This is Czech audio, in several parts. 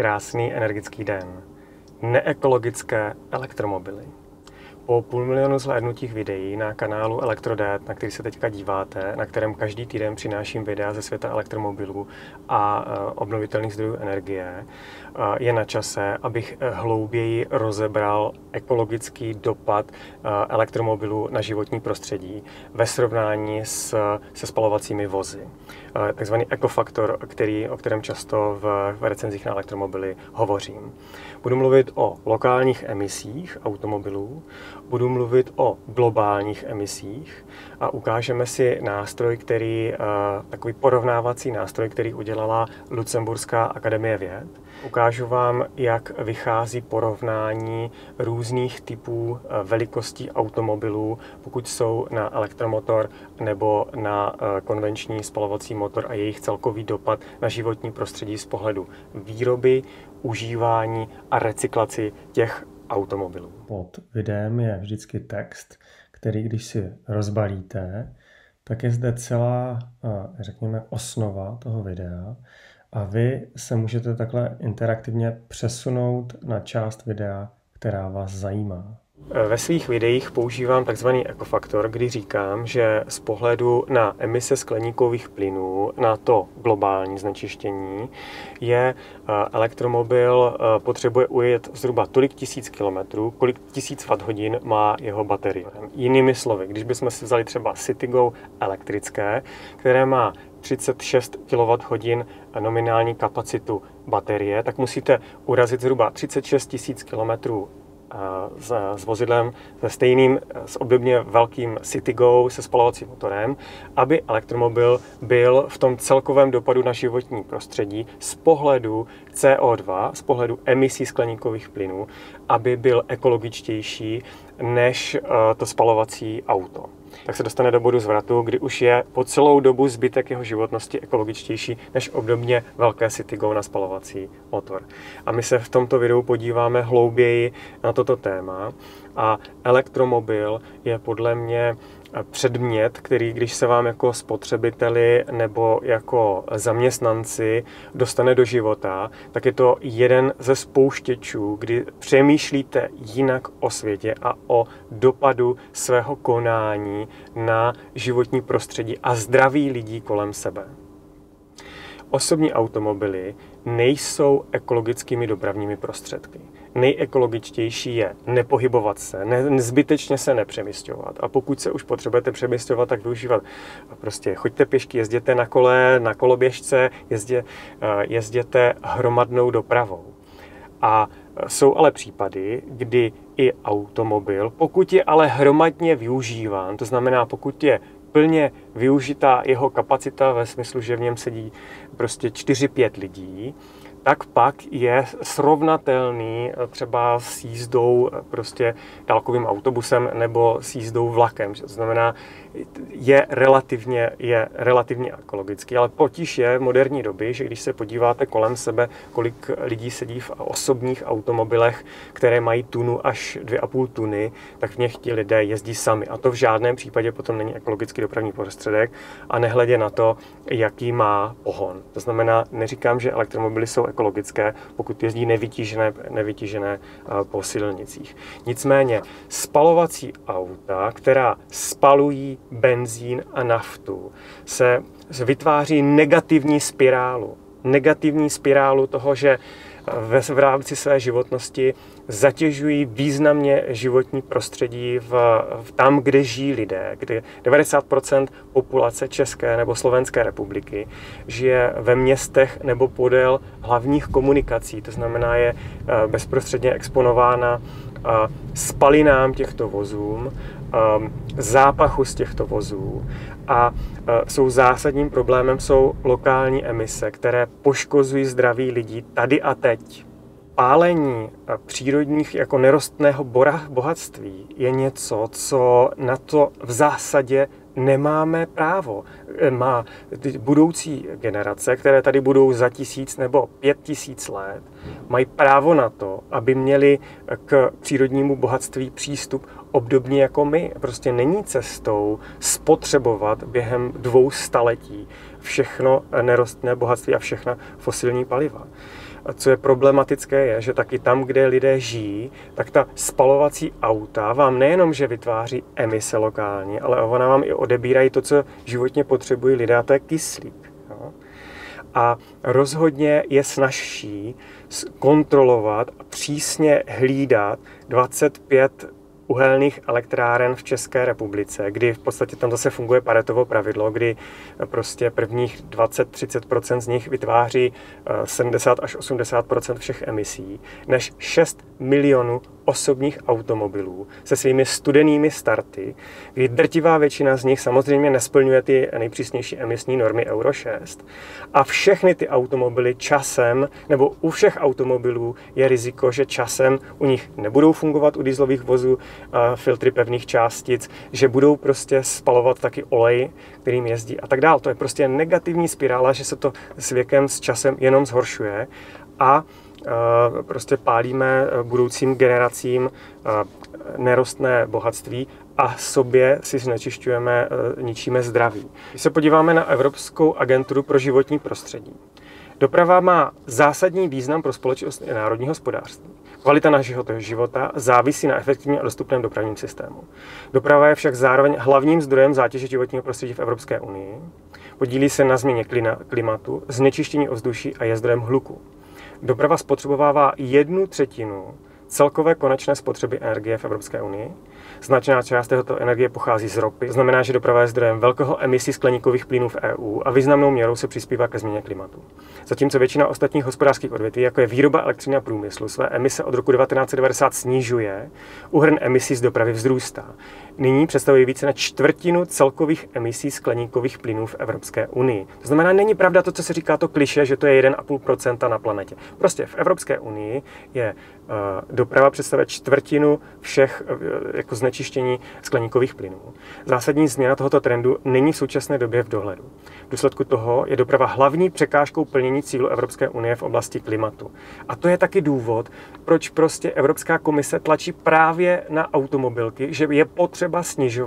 Krásný energický den. Neekologické elektromobily. Po 500 000 zhlédnutích videí na kanálu Elektro.net, na který se teďka díváte, na kterém každý týden přináším videa ze světa elektromobilů a obnovitelných zdrojů energie, je na čase, abych hlouběji rozebral ekologický dopad elektromobilů na životní prostředí ve srovnání se spalovacími vozy. Takzvaný ekofaktor, o kterém často v recenzích na elektromobily hovořím. Budu mluvit o lokálních emisích automobilů, budu mluvit o globálních emisích a ukážeme si nástroj, takový porovnávací nástroj, který udělala Lucemburská akademie věd. Ukážu vám, jak vychází porovnání různých typů velikostí automobilů, pokud jsou na elektromotor nebo na konvenční spalovací motor a jejich celkový dopad na životní prostředí z pohledu výroby, užívání a recyklaci těch automobilů. Pod videem je vždycky text, který když si rozbalíte, tak je zde celá, řekněme, osnova toho videa a vy se můžete takhle interaktivně přesunout na část videa, která vás zajímá. Ve svých videích používám takzvaný ekofaktor, kdy říkám, že z pohledu na emise skleníkových plynů, na to globální znečištění, elektromobil potřebuje ujet zhruba tolik tisíc kilometrů, kolik 1000 Wh má jeho baterie. Jinými slovy, když bychom si vzali třeba Citigo elektrické, které má 36 kWh nominální kapacitu baterie, tak musíte urazit zhruba 36 000 km s vozidlem s obdobně velkým Citigo se spalovacím motorem, aby elektromobil byl v tom celkovém dopadu na životní prostředí z pohledu CO2, z pohledu emisí skleníkových plynů, aby byl ekologičtější než to spalovací auto. Tak se dostane do bodu zvratu, kdy už je po celou dobu zbytek jeho životnosti ekologičtější než obdobně velké Citigo na spalovací motor. A my se v tomto videu podíváme hlouběji na toto téma a elektromobil je podle mě předmět, který, když se vám jako spotřebiteli nebo jako zaměstnanci dostane do života, tak je to jeden ze spouštěčů, kdy přemýšlíte jinak o světě a o dopadu svého konání na životní prostředí a zdraví lidí kolem sebe. Osobní automobily nejsou ekologickými dopravními prostředky. Nejekologičtější je nepohybovat se, zbytečně se nepřemisťovat. A pokud se už potřebujete přemisťovat, tak využívat choďte pěšky, jezděte na kole, na koloběžce, jezděte hromadnou dopravou. A jsou ale případy, kdy i automobil, pokud je ale hromadně využíván, to znamená, pokud je plně využitá jeho kapacita ve smyslu, že v něm sedí 4-5 lidí, tak pak je srovnatelný třeba s jízdou dálkovým autobusem nebo s jízdou vlakem. To znamená, je relativně ekologický, ale potíž je v moderní době, že když se podíváte kolem sebe, kolik lidí sedí v osobních automobilech, které mají tunu až 2,5 tuny, tak v nich ti lidé jezdí sami. A to v žádném případě potom není ekologický dopravní prostředek a nehledě na to, jaký má pohon. To znamená, neříkám, že elektromobily jsou ekologické, pokud jezdí nevytížené po silnicích. Nicméně spalovací auta, která spalují benzín a naftu, se vytváří negativní spirálu toho, že v rámci své životnosti zatěžují významně životní prostředí tam, kde žijí lidé, kde 90% populace České nebo Slovenské republiky žije ve městech nebo podél hlavních komunikací, to znamená, je bezprostředně exponována spalinám těchto vozů, zápachu z těchto vozů a zásadním problémem jsou lokální emise, které poškozují zdraví lidí tady a teď. Pálení přírodních jako nerostného bohatství je něco, co na to v zásadě nemáme právo. Má budoucí generace, které tady budou za 1000 nebo 5000 let, mají právo na to, aby měli k přírodnímu bohatství přístup obdobně jako my. Prostě není cestou spotřebovat během 2 staletí všechno nerostné bohatství a všechna fosilní paliva. co je problematické, je, že taky tam, kde lidé žijí, tak ta spalovací auta vám nejenom, že vytváří emise lokálně, ale ona vám i odebírají to, co životně potřebují lidé, a to je kyslík. Jo? A rozhodně je snazší kontrolovat a přísně hlídat 25 uhelných elektráren v České republice, kdy v podstatě tam zase funguje Paretovo pravidlo, kdy prostě prvních 20-30% z nich vytváří 70 až 80% všech emisí, než 6 milionů osobních automobilů se svými studenými starty, kdy drtivá většina z nich samozřejmě nesplňuje ty nejpřísnější emisní normy Euro 6. A všechny ty automobily časem, nebo u všech automobilů je riziko, že časem u nich nebudou fungovat u dieselových vozů filtry pevných částic, že budou prostě spalovat taky olej, kterým jezdí a tak dál. To je prostě negativní spirála, že se to s věkem, s časem jenom zhoršuje a prostě pálíme budoucím generacím nerostné bohatství a sobě si znečišťujeme, ničíme zdraví. Když se podíváme na Evropskou agenturu pro životní prostředí, doprava má zásadní význam pro společnost i národní hospodářství. Kvalita našeho života závisí na efektivním a dostupném dopravním systému. Doprava je však zároveň hlavním zdrojem zátěže životního prostředí v Evropské unii. Podílí se na změně klimatu, znečištění ovzduší a je zdrojem hluku. Doprava spotřebovává 1/3 celkové konečné spotřeby energie v Evropské unii. Značná část této energie pochází z ropy. To znamená, že doprava je zdrojem velkého emisí skleníkových plynů v EU a významnou měrou se přispívá ke změně klimatu. Zatímco většina ostatních hospodářských odvětví, jako je výroba elektřiny a průmyslu, své emise od roku 1990 snižuje, úhrn emisí z dopravy vzrůstá. Nyní představují více než čtvrtinu celkových emisí skleníkových plynů v Evropské unii. To znamená, není pravda to, co se říká to klišé, že to je 1,5% na planetě. Prostě v Evropské unii je doprava představuje čtvrtinu všech jako znečištění skleníkových plynů. Zásadní změna tohoto trendu není v současné době v dohledu. V důsledku toho je doprava hlavní překážkou plnění cílů Evropské unie v oblasti klimatu. A to je taky důvod, proč prostě Evropská komise tlačí právě na automobilky, že je potřeba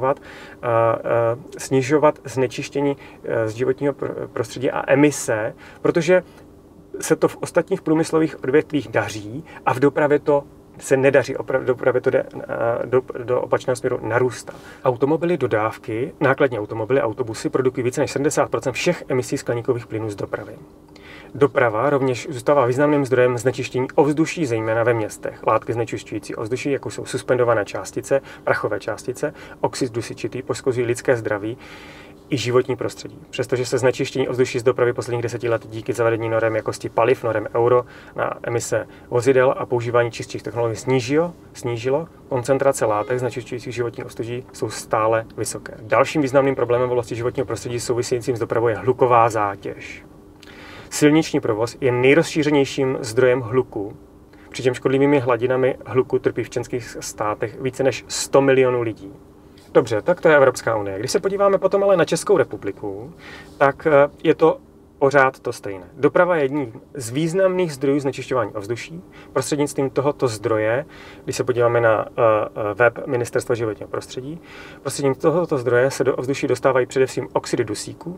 snižovat znečištění z životního prostředí a emise, protože se to v ostatních průmyslových odvětvích daří a v dopravě to se nedaří, dopravě to jde do opačného směru, narůstá. Automobily dodávky, nákladní automobily, autobusy produkují více než 70% všech emisí skleníkových plynů z dopravy. Doprava rovněž zůstává významným zdrojem znečištění ovzduší, zejména ve městech. Látky znečišťující ovzduší, jako jsou suspendované částice, prachové částice, oxid dusičitý, poškozují lidské zdraví i životní prostředí. Přestože se znečištění ovzduší z dopravy posledních 10 let díky zavedení norem jakosti paliv, norem Euro na emise vozidel a používání čistších technologií snížilo, koncentrace látek znečišťujících životní ovzduší jsou stále vysoké. Dalším významným problémem v oblasti životního prostředí souvisejícím s dopravou je hluková zátěž. Silniční provoz je nejrozšířenějším zdrojem hluku, přičemž škodlivými hladinami hluku trpí v členských státech více než 100 milionů lidí. Dobře, tak to je Evropská unie. Když se podíváme potom ale na Českou republiku, tak je to pořád to stejné. Doprava je jedním z významných zdrojů znečišťování ovzduší. Prostřednictvím tohoto zdroje, když se podíváme na web Ministerstva životního prostředí, prostřednictvím tohoto zdroje se do ovzduší dostávají především oxidy dusíku,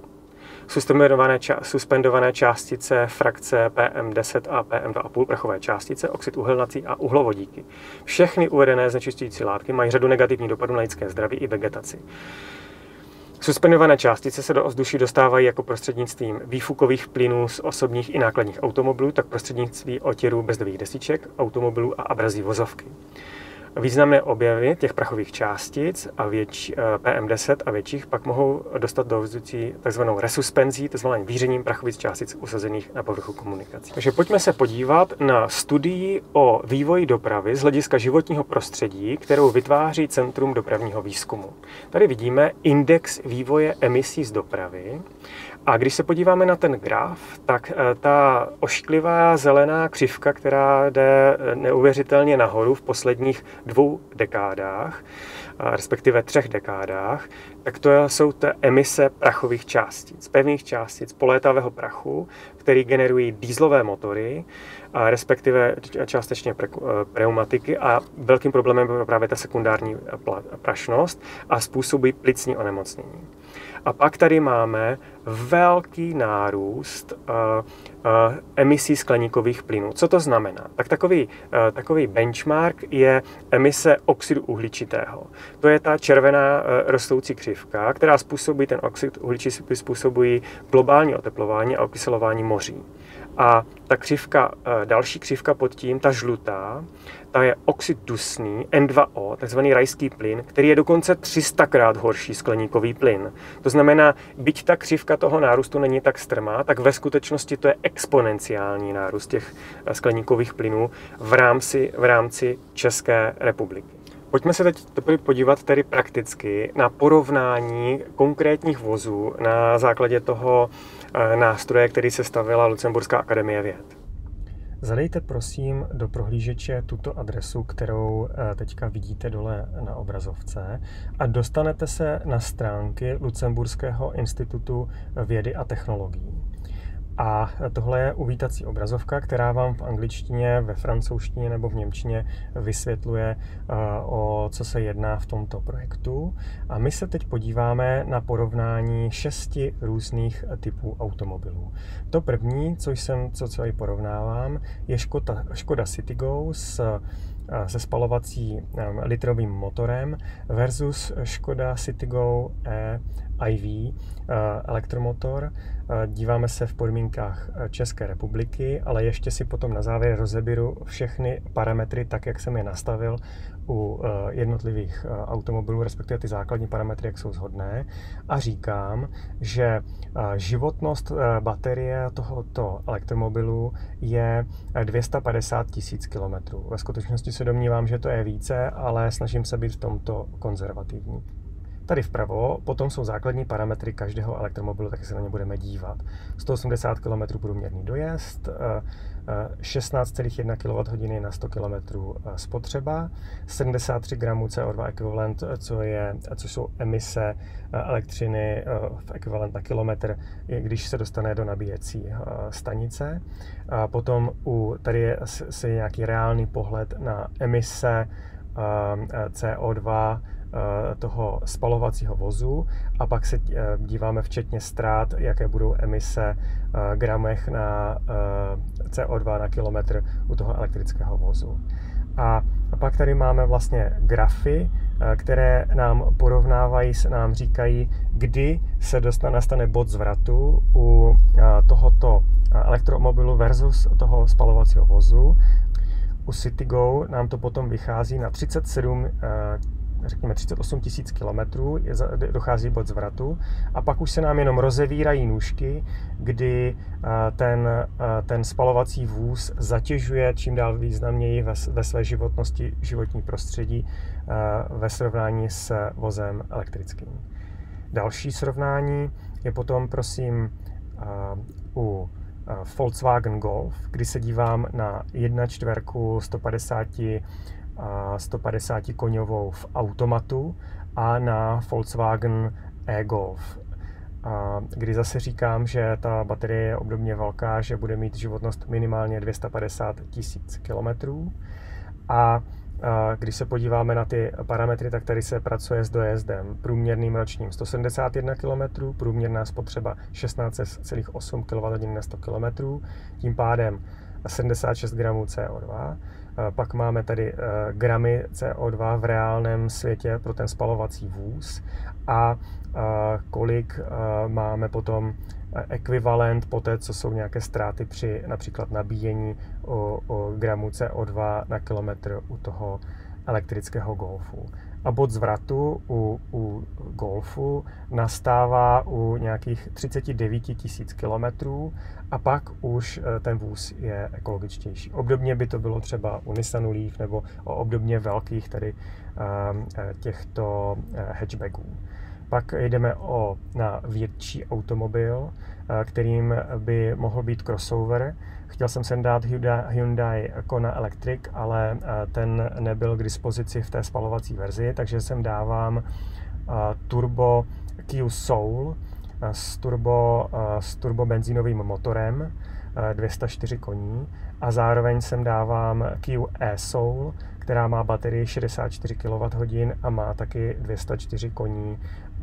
suspendované částice, frakce PM10 a PM2,5, prachové částice, oxid uhelnací a uhlovodíky. Všechny uvedené znečišťující látky mají řadu negativních dopadů na lidské zdraví i vegetaci. Suspendované částice se do ovzduší dostávají jako prostřednictvím výfukových plynů z osobních i nákladních automobilů, tak prostřednictvím otěrů bezdových desiček, automobilů a abrazí vozovky. Významné objevy těch prachových částic a PM10 a větších pak mohou dostat do ovzduší takzvanou resuspenzí, tzv. Vířením prachových částic usazených na povrchu komunikací. Takže pojďme se podívat na studii o vývoji dopravy z hlediska životního prostředí, kterou vytváří Centrum dopravního výzkumu. Tady vidíme index vývoje emisí z dopravy. A když se podíváme na ten graf, tak ta ošklivá zelená křivka, která jde neuvěřitelně nahoru v posledních 2 dekádách, respektive 3 dekádách, tak to jsou ty emise prachových částic, pevných částic polétavého prachu, který generují dieselové motory, respektive částečně pneumatiky a velkým problémem je právě ta sekundární prašnost a způsobí plicní onemocnění. A pak tady máme velký nárůst emisí skleníkových plynů. Co to znamená? Tak takový benchmark je emise oxidu uhličitého. To je ta červená rostoucí křivka, která způsobí, ten oxid uhličitý způsobují globální oteplování a okyselování moří. A ta křivka, další křivka pod tím, ta žlutá, ta je oxid dusný, N2O, takzvaný rajský plyn, který je dokonce 300krát horší skleníkový plyn. To znamená, byť ta křivka toho nárůstu není tak strmá, tak ve skutečnosti to je exponenciální nárůst těch skleníkových plynů v rámci České republiky. Pojďme se teď podívat tedy prakticky na porovnání konkrétních vozů na základě toho nástroje, který sestavila Lucemburská akademie věd. Zadejte prosím do prohlížeče tuto adresu, kterou teďka vidíte dole na obrazovce, a dostanete se na stránky Lucemburského institutu vědy a technologií. A tohle je uvítací obrazovka, která vám v angličtině, ve francouzštině nebo v němčině vysvětluje, o co se jedná v tomto projektu. A my se teď podíváme na porovnání 6 různých typů automobilů. To první, co tady porovnávám, je Škoda Citigo se spalovací litrovým motorem versus Škoda Citigo iV elektromotor. Díváme se v podmínkách České republiky, ale ještě si potom na závěr rozeberu všechny parametry tak, jak jsem je nastavil u jednotlivých automobilů, respektive ty základní parametry, jak jsou shodné. A říkám, že životnost baterie tohoto elektromobilu je 250 000 km. Ve skutečnosti se domnívám, že to je více, ale snažím se být v tomto konzervativní. Tady vpravo potom jsou základní parametry každého elektromobilu, tak se na ně budeme dívat. 180 km průměrný dojezd, 16,1 kWh na 100 km spotřeba, 73 gramů CO2 ekvivalent, což jsou emise elektřiny v ekvivalent na kilometr, když se dostane do nabíjecí stanice. A potom tady je nějaký reálný pohled na emise CO2 toho spalovacího vozu, a pak se díváme včetně ztrát, jaké budou emise gramech na CO2 na kilometr u toho elektrického vozu. A pak tady máme vlastně grafy, které nám porovnávají, nám říkají, kdy se nastane bod zvratu u tohoto elektromobilu versus toho spalovacího vozu. U Citigo nám to potom vychází na 38 000 km, dochází bod zvratu, a pak už se nám jenom rozevírají nůžky, kdy ten spalovací vůz zatěžuje čím dál významněji ve své životní prostředí ve srovnání s vozem elektrickým. Další srovnání je potom, prosím, u Volkswagen Golf, kdy se dívám na 1/4 150 koňovou v automatu a na Volkswagen e-Golf, kdy zase říkám, že ta baterie je obdobně velká, že bude mít životnost minimálně 250 000 km. A když se podíváme na ty parametry, tak tady se pracuje s dojezdem průměrným ročním 171 km, průměrná spotřeba 16,8 kWh na 100 km, tím pádem 76 gramů CO2. Pak máme tady gramy CO2 v reálném světě pro ten spalovací vůz a kolik máme potom ekvivalent po té, co jsou nějaké ztráty při například nabíjení o gramu CO2 na kilometr u toho elektrického Golfu. A bod zvratu u Golfu nastává u nějakých 39 000 km a pak už ten vůz je ekologičtější. Obdobně by to bylo třeba u Nissanu Leaf nebo o obdobně velkých tady těchto hatchbacků. Pak jdeme na větší automobil, kterým by mohl být crossover. Chtěl jsem sem dát Hyundai Kona Electric, ale ten nebyl k dispozici v té spalovací verzi, takže sem dávám turbo Kia Soul s turbo benzínovým motorem 204 koní a zároveň sem dávám Kia e-Soul, která má baterii 64 kWh a má taky 204 koní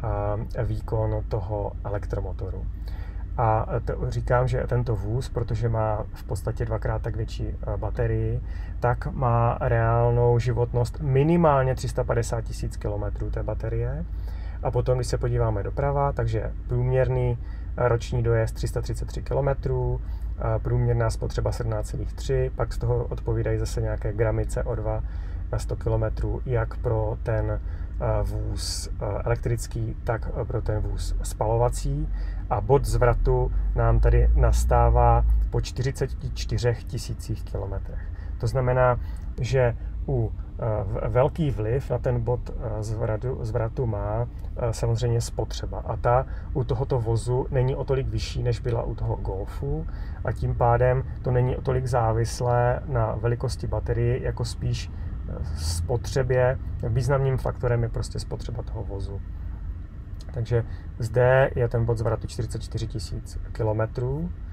výkon toho elektromotoru. A říkám, že tento vůz, protože má v podstatě 2x tak větší baterii, tak má reálnou životnost minimálně 350 000 km té baterie. A potom, když se podíváme doprava, takže průměrný roční dojezd 333 km, průměrná spotřeba 17,3, pak z toho odpovídají zase nějaké gramy CO2 na 100 km, jak pro ten vůz elektrický, tak pro ten vůz spalovací. A bod zvratu nám tady nastává po 44 000 kilometrech. To znamená, že velký vliv na ten bod zvratu má samozřejmě spotřeba. A ta u tohoto vozu není o tolik vyšší, než byla u toho Golfu, a tím pádem to není o tolik závislé na velikosti baterie, jako spíš spotřebě. Významným faktorem je prostě spotřeba toho vozu. Takže zde je ten bod zvratu 44 000 km.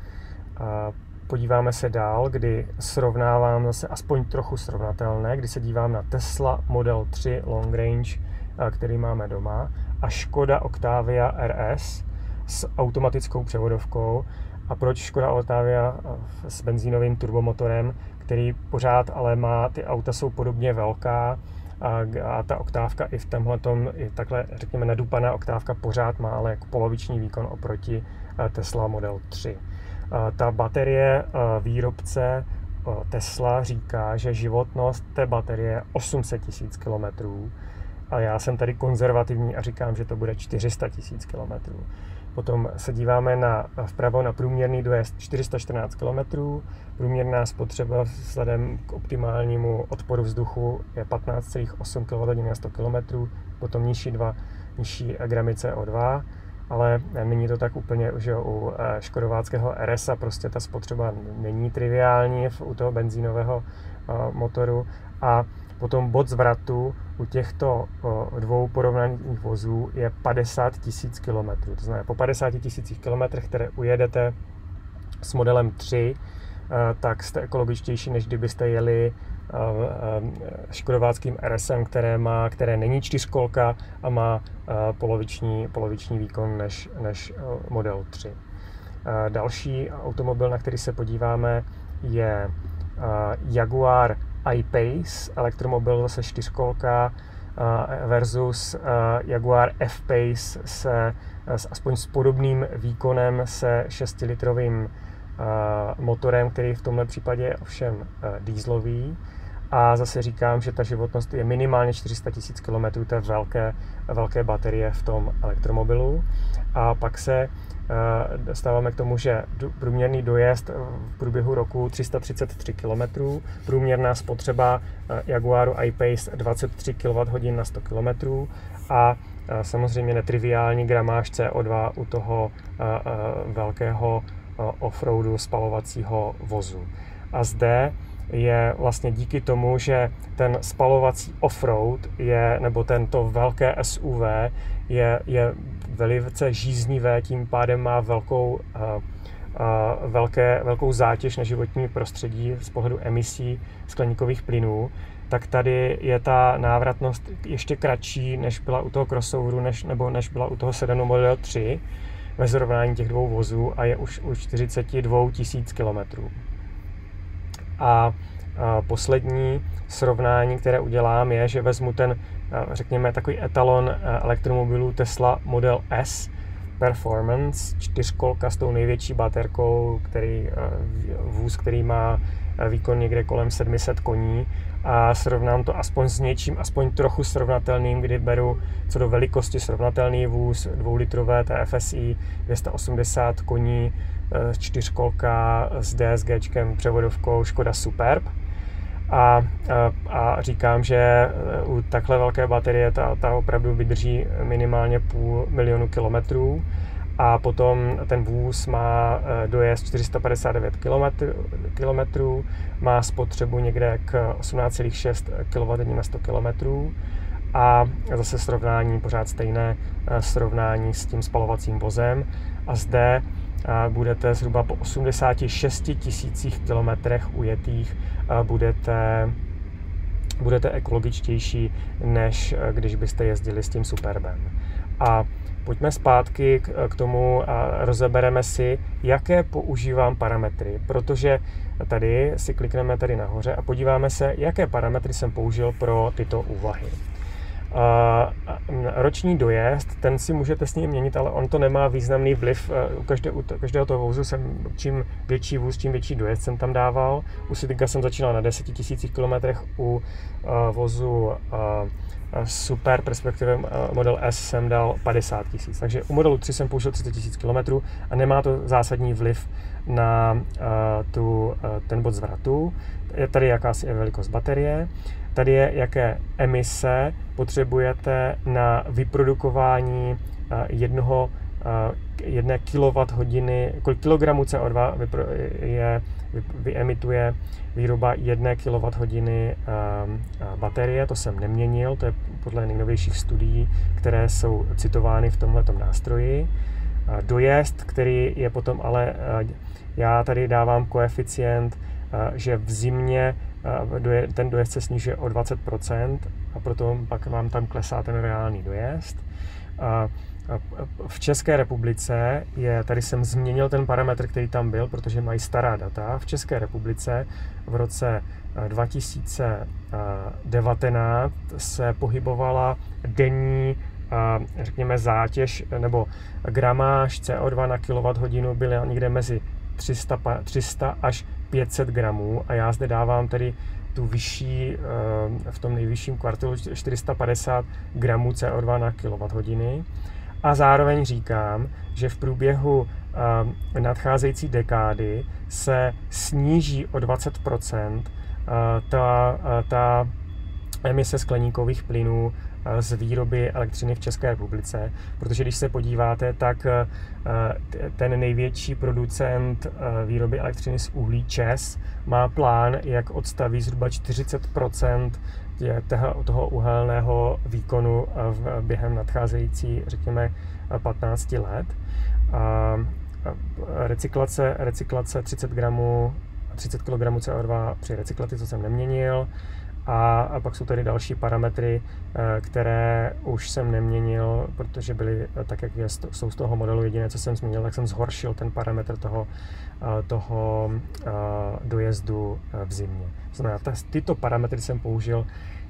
Podíváme se dál, kdy srovnávám zase aspoň trochu srovnatelné, kdy se dívám na Tesla Model 3 Long Range, který máme doma, a Škoda Octavia RS s automatickou převodovkou. A proč Škoda Octavia s benzínovým turbomotorem, který pořád ale má, ty auta jsou podobně velká, a ta oktávka i v tomhletom, i takhle řekněme nadupaná oktávka pořád má ale jako poloviční výkon oproti Tesla Model 3. Ta baterie výrobce Tesla říká, že životnost té baterie je 800 000 km, a já jsem tady konzervativní a říkám, že to bude 400 000 km. Potom se díváme vpravo na průměrný dojezd 414 km, průměrná spotřeba vzhledem k optimálnímu odporu vzduchu je 15,8 kWh na 100 km, potom nižší gramy CO2, ale není to tak úplně, že u škodováckého RS prostě ta spotřeba není triviální u toho benzínového motoru. A potom bod zvratu u těchto dvou porovnaných vozů je 50 000 km. To znamená, po 50 000 km, které ujedete s modelem 3, tak jste ekologičtější, než kdybyste jeli škodováckým RSem, které není čtyřkolka a má poloviční výkon než model 3. Další automobil, na který se podíváme, je Jaguar I-Pace, elektromobil zase čtyřkolka, versus Jaguar F-Pace aspoň s podobným výkonem se 6-litrovým motorem, který v tomhle případě je ovšem dieselový. A zase říkám, že ta životnost je minimálně 400 000 km té velké baterie v tom elektromobilu. A pak se dostáváme k tomu, že průměrný dojezd v průběhu roku 333 km, průměrná spotřeba Jaguaru I-Pace 23 kWh na 100 km a samozřejmě netriviální gramáž CO2 u toho velkého offroadu spalovacího vozu. A zde je vlastně díky tomu, že ten spalovací offroad nebo tento velké SUV je velice žíznivé, tím pádem má velkou zátěž na životní prostředí z pohledu emisí skleníkových plynů, tak tady je ta návratnost ještě kratší, než byla u toho crossoveru, než byla u toho sedanu Model 3 ve srovnání těch dvou vozů, a je už u 42 000 km. A poslední srovnání, které udělám, je, že vezmu ten, řekněme, takový etalon elektromobilů Tesla Model S Performance, čtyřkolka s tou největší baterkou, vůz, který má výkon někde kolem 700 koní, a srovnám to aspoň s něčím, aspoň trochu srovnatelným, kdy beru co do velikosti srovnatelný vůz 2-litrové TFSI 280 koní, čtyřkolka s DSGčkem, převodovkou Škoda Superb. A říkám, že u takhle velké baterie ta opravdu vydrží minimálně 500 000 kilometrů. A potom ten vůz má dojezd 459 km, má spotřebu někde k 18,6 kWh na 100 km. A zase srovnání, pořád stejné srovnání s tím spalovacím vozem. A zde budete zhruba po 86 000 kilometrech ujetých budete ekologičtější, než když byste jezdili s tím Superbem. A pojďme zpátky k tomu a rozebereme si, jaké používám parametry, protože tady si klikneme tady nahoře a podíváme se, jaké parametry jsem použil pro tyto úvahy. Roční dojezd, ten si můžete s ním měnit, ale on to nemá významný vliv. U každého toho vozu čím větší vůz, tím větší dojezd jsem tam dával. U Citiga jsem začínal na 10 000 kilometrech, u vozu Super, respektive model S jsem dal 50 000. Takže u modelu 3 jsem použil 30 000 kilometrů a nemá to zásadní vliv na ten bod zvratu. Je tady jakási velikost baterie. Tady je, jaké emise potřebujete na vyprodukování jedné kWh, kolik kilogramů CO2 vyemituje výroba 1 kWh baterie. To jsem neměnil, to je podle nejnovějších studií, které jsou citovány v tomhletom nástroji. Dojezd, který je potom ale, já tady dávám koeficient, že v zimě ten dojezd se snižuje o 20% a proto pak vám tam klesá ten reálný dojezd. V České republice tady jsem změnil ten parametr, který tam byl, protože mají stará data. V České republice v roce 2019 se pohybovala denní, řekněme, zátěž nebo gramáž CO2 na kWh byla někde mezi 300 až 500 gramů a já zde dávám tedy tu vyšší, v tom nejvyšším kvartilu 450 gramů CO2 na kWh. A zároveň říkám, že v průběhu nadcházející dekády se sníží o 20% ta emise skleníkových plynů z výroby elektřiny v České republice, protože když se podíváte, tak ten největší producent výroby elektřiny z uhlí ČEZ má plán, jak odstaví zhruba 40% toho uhelného výkonu během nadcházející, řekněme, 15 let. Recyklace 30 kg CO2 při recyklaci, co jsem neměnil. A pak jsou tady další parametry, které už jsem neměnil, protože byly tak, jak jsou z toho modelu. Jediné, co jsem změnil, tak jsem zhoršil ten parametr toho dojezdu v zimě. Znamená, tyto parametry jsem použil,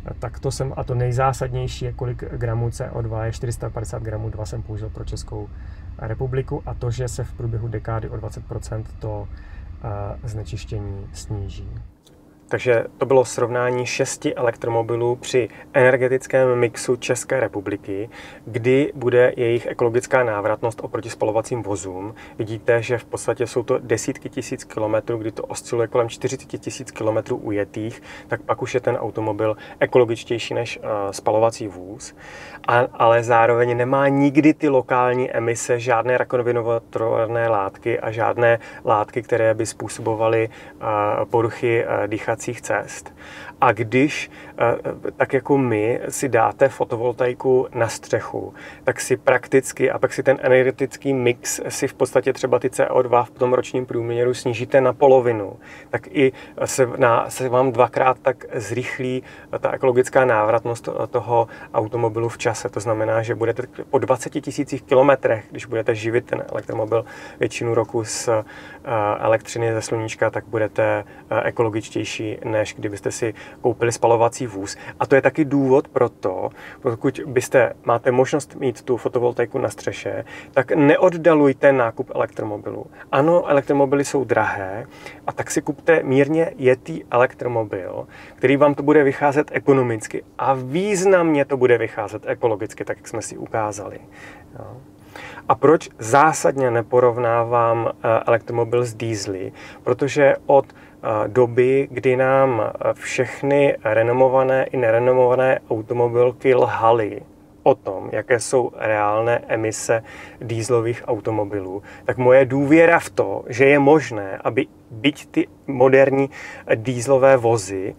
a to nejzásadnější je, kolik gramů CO2 je 450 gramů, 2 jsem použil pro Českou republiku a to, že se v průběhu dekády o 20% to znečištění sníží. Takže to bylo srovnání 6 elektromobilů při energetickém mixu České republiky, kdy bude jejich ekologická návratnost oproti spalovacím vozům. Vidíte, že v podstatě jsou to desítky tisíc kilometrů, kdy to osciluje kolem 40 000 kilometrů ujetých, tak pak už je ten automobil ekologičtější než spalovací vůz. Ale zároveň nemá nikdy ty lokální emise, žádné rakovinotvorné látky a žádné látky, které by způsobovaly poruchy dýchacích cest. A když, tak jako my, si dáte fotovoltaiku na střechu, tak si prakticky, a pak si ten energetický mix si v podstatě třeba ty CO2 v tom ročním průměru snížíte na polovinu, tak i se vám dvakrát tak zrychlí ta ekologická návratnost toho automobilu v čase. To znamená, že budete po 20 000 kilometrech, když budete živit ten elektromobil většinu roku z elektřiny ze sluníčka, tak budete ekologičtější, než kdybyste si koupili spalovací vůz. A to je taky důvod pro to, pokud máte možnost mít tu fotovoltaiku na střeše, tak neoddalujte nákup elektromobilů. Ano, elektromobily jsou drahé, a tak si kupte mírně jetý elektromobil, který vám to bude vycházet ekonomicky a významně to bude vycházet ekologicky, tak jak jsme si ukázali. Jo. A proč zásadně neporovnávám elektromobil s diesely? Protože od doby, kdy nám všechny renomované i nerenomované automobilky lhaly o tom, jaké jsou reálné emise dieselových automobilů, tak moje důvěra v to, že je možné, aby byť ty moderní dieselové vozy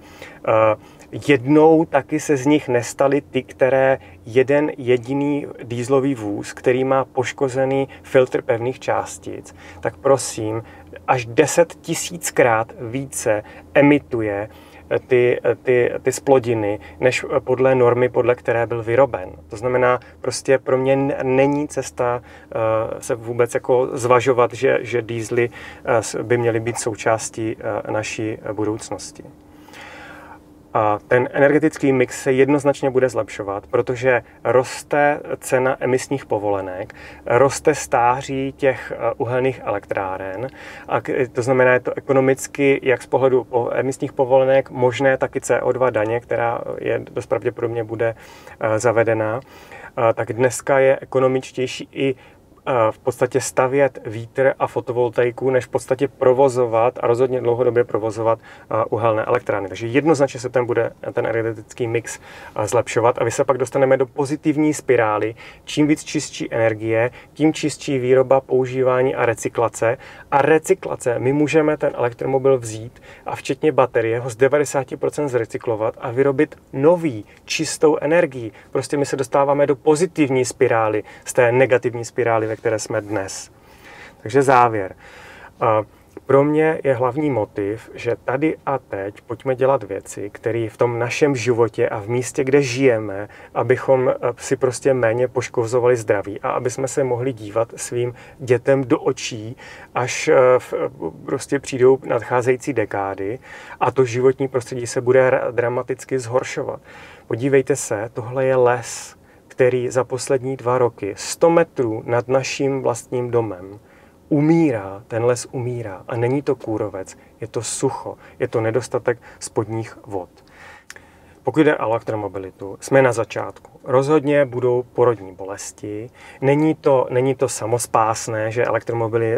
jednou taky se z nich nestaly ty, které jeden jediný dieselový vůz, který má poškozený filtr pevných částic, tak prosím, až 10 000krát více emituje ty splodiny, než podle normy, podle které byl vyroben. To znamená, prostě pro mě není cesta se vůbec jako zvažovat, že diesely by měly být součástí naší budoucnosti. A ten energetický mix se jednoznačně bude zlepšovat, protože roste cena emisních povolenek, roste stáří těch uhelných elektráren, a to znamená, je to ekonomicky, jak z pohledu emisních povolenek, možné taky CO2 daně, která je dost pravděpodobně bude zavedena, tak dneska je ekonomičtější i v podstatě stavět vítr a fotovoltaiku, než v podstatě provozovat a rozhodně dlouhodobě provozovat uhelné elektrárny. Takže jednoznačně se bude ten energetický mix zlepšovat a vy se pak dostaneme do pozitivní spirály. Čím víc čistší energie, tím čistší výroba, používání a recyklace. A recyklace, my můžeme ten elektromobil vzít a včetně baterie ho z 90% zrecyklovat a vyrobit nový, čistou energii. Prostě my se dostáváme do pozitivní spirály z té negativní spirály, ve které jsme dnes. Takže závěr. Pro mě je hlavní motiv, že tady a teď pojďme dělat věci, které v tom našem životě a v místě, kde žijeme, abychom si prostě méně poškozovali zdraví a aby jsme se mohli dívat svým dětem do očí, až prostě přijdou nadcházející dekády a to životní prostředí se bude dramaticky zhoršovat. Podívejte se, tohle je les, který za poslední 2 roky 100 metrů nad naším vlastním domem umírá, ten les umírá. A není to kůrovec, je to sucho, je to nedostatek spodních vod. Pokud jde o elektromobilitu, jsme na začátku. Rozhodně budou porodní bolesti. Není to samospásné, že elektromobily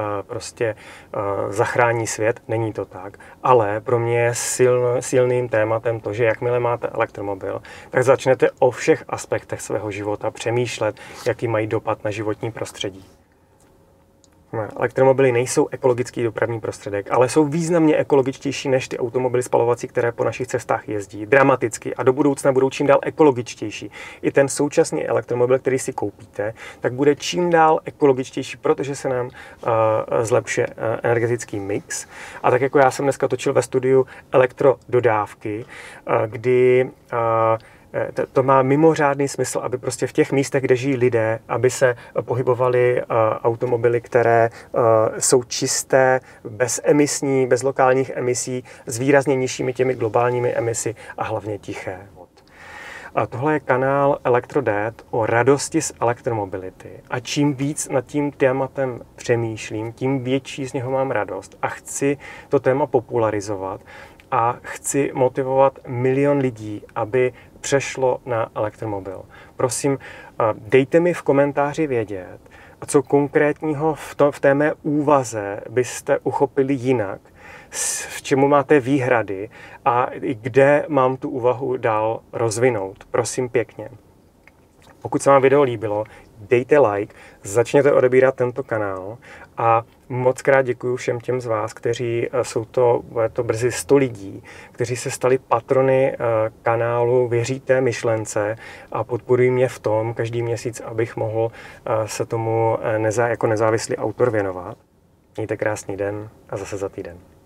zachrání svět, není to tak. Ale pro mě je silným tématem to, že jakmile máte elektromobil, tak začnete o všech aspektech svého života přemýšlet, jaký mají dopad na životní prostředí. Elektromobily nejsou ekologický dopravní prostředek, ale jsou významně ekologičtější než ty automobily spalovací, které po našich cestách jezdí. Dramaticky a do budoucna budou čím dál ekologičtější. I ten současný elektromobil, který si koupíte, tak bude čím dál ekologičtější, protože se nám zlepšuje energetický mix. A tak jako já jsem dneska točil ve studiu elektrododávky, kdy to má mimořádný smysl, aby prostě v těch místech, kde žijí lidé, aby se pohybovaly automobily, které jsou čisté, bezemisní, bez lokálních emisí, s výrazně nižšími těmi globálními emisy a hlavně tiché. A tohle je kanál ElectroDad o radosti z elektromobility. A čím víc nad tím tématem přemýšlím, tím větší z něho mám radost. A chci to téma popularizovat a chci motivovat milion lidí, aby přešlo na elektromobil. Prosím, dejte mi v komentáři vědět, co konkrétního v té mé úvaze byste uchopili jinak, v čemu máte výhrady a kde mám tu úvahu dál rozvinout. Prosím pěkně. Pokud se vám video líbilo, dejte like, začněte odebírat tento kanál a moc krát děkuji všem těm z vás, kteří bude to brzy 100 lidí, kteří se stali patrony kanálu, věříte myšlence a podporují mě v tom každý měsíc, abych mohl se tomu jako nezávislý autor věnovat. Mějte krásný den a zase za týden.